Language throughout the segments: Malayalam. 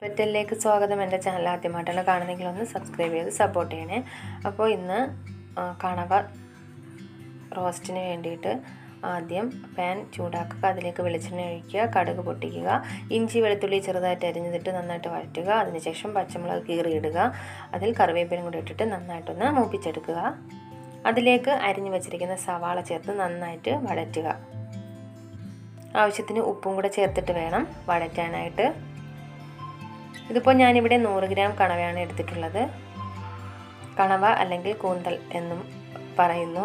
പെറ്റലിലേക്ക് സ്വാഗതം. എൻ്റെ ചാനൽ ആദ്യമായിട്ടാണ് കാണുന്നെങ്കിൽ ഒന്ന് സബ്സ്ക്രൈബ് ചെയ്ത് സപ്പോർട്ട് ചെയ്യണേ. അപ്പോൾ ഇന്ന് കണവ റോസ്റ്റിന് വേണ്ടിയിട്ട് ആദ്യം പാൻ ചൂടാക്കുക, അതിലേക്ക് വെളിച്ചെണ്ണ ഒഴിക്കുക, കടുക് പൊട്ടിക്കുക, ഇഞ്ചി വെളുത്തുള്ളി ചെറുതായിട്ട് അരിഞ്ഞിട്ട് നന്നായിട്ട് വഴറ്റുക. അതിനുശേഷം പച്ചമുളക് കീറിയിടുക, അതിൽ കറിവേപ്പിലയും കൂടി ഇട്ടിട്ട് നന്നായിട്ടൊന്ന് മൂപ്പിച്ചെടുക്കുക. അതിലേക്ക് അരിഞ്ഞു വെച്ചിരിക്കുന്ന സവാള ചേർത്ത് നന്നായിട്ട് വഴറ്റുക. ആവശ്യത്തിന് ഉപ്പും കൂടെ ചേർത്തിട്ട് വേണം വഴറ്റാനായിട്ട്. ഇതിപ്പോൾ ഞാനിവിടെ 100 ഗ്രാം കണവയാണ് എടുത്തിട്ടുള്ളത്. കണവ അല്ലെങ്കിൽ കൂന്തൽ എന്നും പറയുന്നു.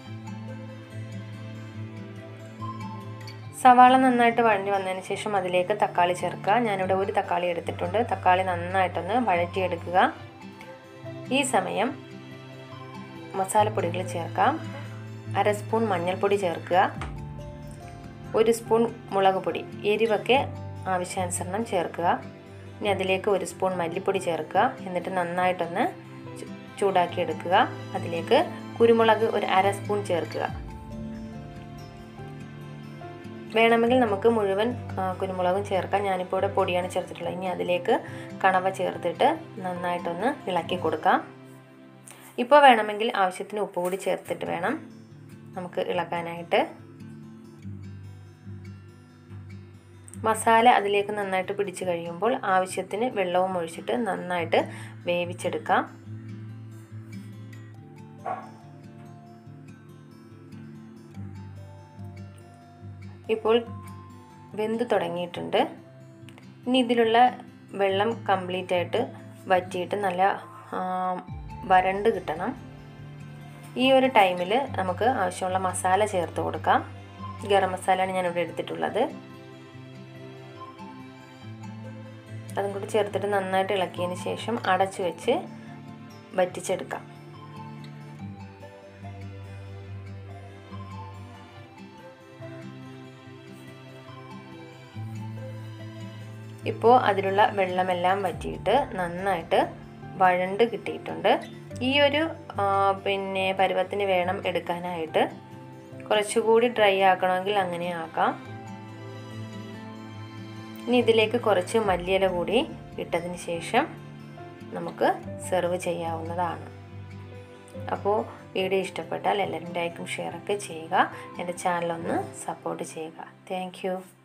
സവാള നന്നായിട്ട് വഴഞ്ഞു വന്നതിന് ശേഷം അതിലേക്ക് തക്കാളി ചേർക്കുക. ഞാനിവിടെ 1 തക്കാളി എടുത്തിട്ടുണ്ട്. തക്കാളി നന്നായിട്ടൊന്ന് വഴറ്റിയെടുക്കുക. ഈ സമയം മസാലപ്പൊടികൾ ചേർക്കാം. 1/2 സ്പൂൺ മഞ്ഞൾപ്പൊടി ചേർക്കുക, 1 സ്പൂൺ മുളക് പൊടി, എരിവൊക്കെ ആവശ്യാനുസരണം ചേർക്കുക. ഇനി അതിലേക്ക് 1 സ്പൂൺ മല്ലിപ്പൊടി ചേർക്കുക. എന്നിട്ട് നന്നായിട്ടൊന്ന് ചൂടാക്കി എടുക്കുക. അതിലേക്ക് കുരുമുളക് 1/2 സ്പൂൺ ചേർക്കുക. വേണമെങ്കിൽ നമുക്ക് മുഴുവൻ കുരുമുളകും ചേർക്കാം. ഞാനിപ്പോൾ ഇവിടെ പൊടിയാണ് ചേർത്തിട്ടുള്ളത്. ഇനി അതിലേക്ക് കണവ ചേർത്തിട്ട് നന്നായിട്ടൊന്ന് ഇളക്കി കൊടുക്കാം. ഇപ്പോൾ വേണമെങ്കിൽ ആവശ്യത്തിന് ഉപ്പ് കൂടി ചേർത്തിട്ട് വേണം നമുക്ക് ഇളക്കാനായിട്ട്. മസാല അതിലേക്ക് നന്നായിട്ട് പിടിച്ച് കഴിയുമ്പോൾ ആവശ്യത്തിന് വെള്ളവും ഒഴിച്ചിട്ട് നന്നായിട്ട് വേവിച്ചെടുക്കാം. ഇപ്പോൾ വെന്ത് തുടങ്ങിയിട്ടുണ്ട്. ഇനി ഇതിലുള്ള വെള്ളം കംപ്ലീറ്റ് ആയിട്ട് വറ്റിയിട്ട് നല്ല വരണ്ട് കിട്ടണം. ഈ ഒരു ടൈമിൽ നമുക്ക് ആവശ്യമുള്ള മസാല ചേർത്ത് കൊടുക്കാം. ഗരം മസാലയാണ് ഞാനിവിടെ എടുത്തിട്ടുള്ളത്. അതും കൂടി ചേർത്തിട്ട് നന്നായിട്ട് ഇളക്കിയതിന് ശേഷം അടച്ചു വെച്ച് വറ്റിച്ചെടുക്കാം. ഇപ്പോൾ അതിലുള്ള വെള്ളമെല്ലാം വറ്റിയിട്ട് നന്നായിട്ട് വഴണ്ട് കിട്ടിയിട്ടുണ്ട്. ഈ ഒരു പരുവത്തിന് വേണം എടുക്കാനായിട്ട്. കുറച്ചുകൂടി ഡ്രൈ ആക്കണമെങ്കിൽ അങ്ങനെ ആക്കാം. ഇനി ഇതിലേക്ക് കുറച്ച് മല്ലിയില കൂടി ഇട്ടതിന് ശേഷം നമുക്ക് സെർവ് ചെയ്യാവുന്നതാണ്. അപ്പോൾ വീഡിയോ ഇഷ്ടപ്പെട്ടാൽ എല്ലാവരും ലൈക്കും ഷെയറൊക്കെ ചെയ്യുക. എൻ്റെ ചാനലൊന്ന് സപ്പോർട്ട് ചെയ്യുക. Thank U.